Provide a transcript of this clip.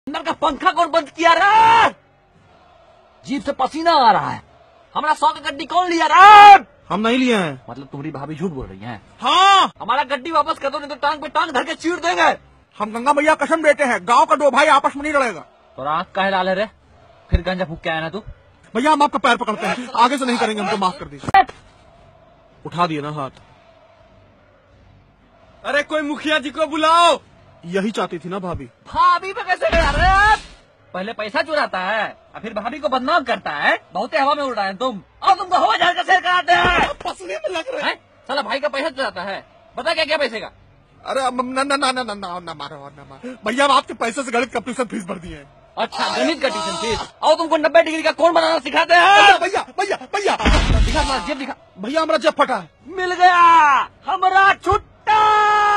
अंदर का पंखा कौन बंद किया रे? जीप से पसीना आ रहा है। हमारा 100 का गड्डी कौन लिया रे? हम नहीं लिए हैं। मतलब तुम्हारी भाभी झूठ बोल रही है? हाँ, हमारा गड्डी वापस कर दो, नहीं तो टांग पे टांग धर के चीर देंगे। हम गंगा मैया कसम देते हैं, गांव का दो भाई आपस में नहीं लड़ेगा। तो आँख काहे लाल है रे? फिर गंजा फूक के आया ना तू? भैया हम आपका पैर पकड़ते हैं, आगे से नहीं करेंगे, हमको माफ कर दीजिए। उठा दिए ना हाथ। अरे कोई मुखिया जी को बुलाओ। यही चाहती थी ना भाभी। भाभी पे कैसे गया रे? पहले पैसा चुराता है और फिर भाभी को बदनाम करता है। बहुत हवा में उड़ रहा है तुम, और तुमको हवा जहाज का शेर कराते हैं। पसली में लग रहे हैं। साला भाई का पैसा चुराता है। बता क्या क्या पैसे का? अरे ना ना ना ना ना ना ना मारो ना मारो भैया, हम आपके पैसे से गणित का ट्यूशन फीस भर दिए हैं। अच्छा, गणित का ट्यूशन फीस। और तुमको 90 डिग्री का कौन बनाना सिखाते हैं? भैया भैया भैया दिखा, जेब दिखा। भैया हमारा जब फटा है। मिल गया, हमारा छुट्टा।